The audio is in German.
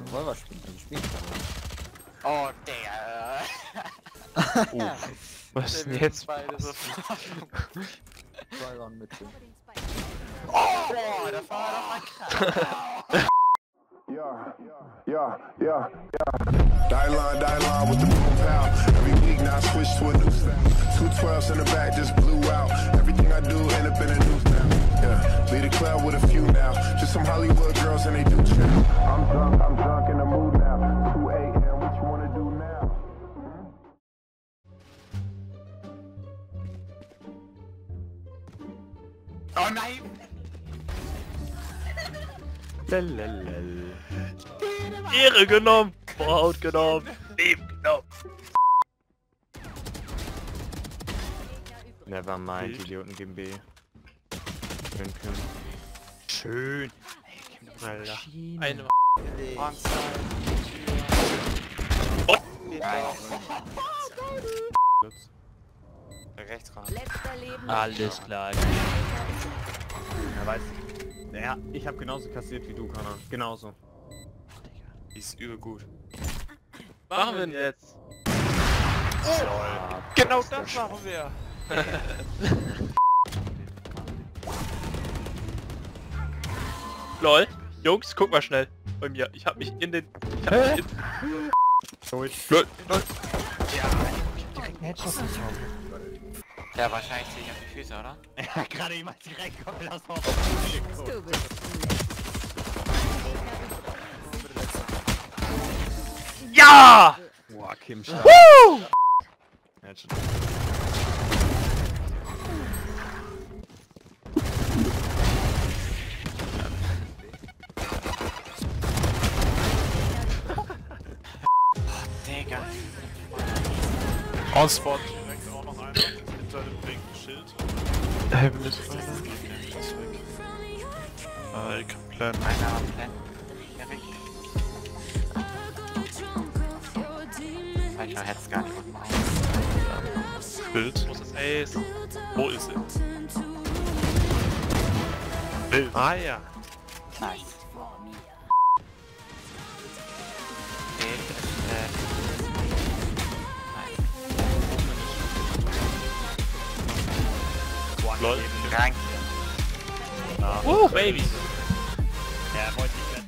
Revolver spielen, also spielen kann. Oh, der. Was ist denn jetzt? Beide so. Zwei waren mit dem. Boah, das war doch mal krass. Yeah. Die line with the boom pow. Every week now I switch to a new sound. 212s in the back just blew out. Everything I do end up in the news now. Yeah, lead a club with a few now. Just some Hollywood girls and they do chill. I'm drunk in the mood now. 2 a.m. What you wanna do now? Oh nein! Lalalal. Ehre genommen! Braut genommen! Leben genommen! Nevermind, Idioten gegen B. Schön. Alter. Eine. Rechts ran. Alles klar. Ja, weiß ich. Naja, ich hab genauso kassiert wie du, Connor. Genauso. Die ist übel gut. Machen wir denn jetzt? Genau das machen wir! LOL. Jungs, guck mal schnell. Bei mir. Ich hab mich in den... Durch. LOL. Ja, wahrscheinlich ziehe ich auf die Füße, oder? Ja, gerade jemand direkt kommen lassen. Du bist Ja! Boah, Kim stark. Woo! Headshot. Digga. On-Spot direkt auch noch einer, hinter dem pinken Schild. Heaven ist Der ist weg. Ich kann planen. Einer am Plan. Direkt. Ich hätte es gar nicht machen. Bild. Wo ist das Ace? Wo ist er? Bild. Ah ja. Nice. Lol. Krank. Baby. Ja, wollte ich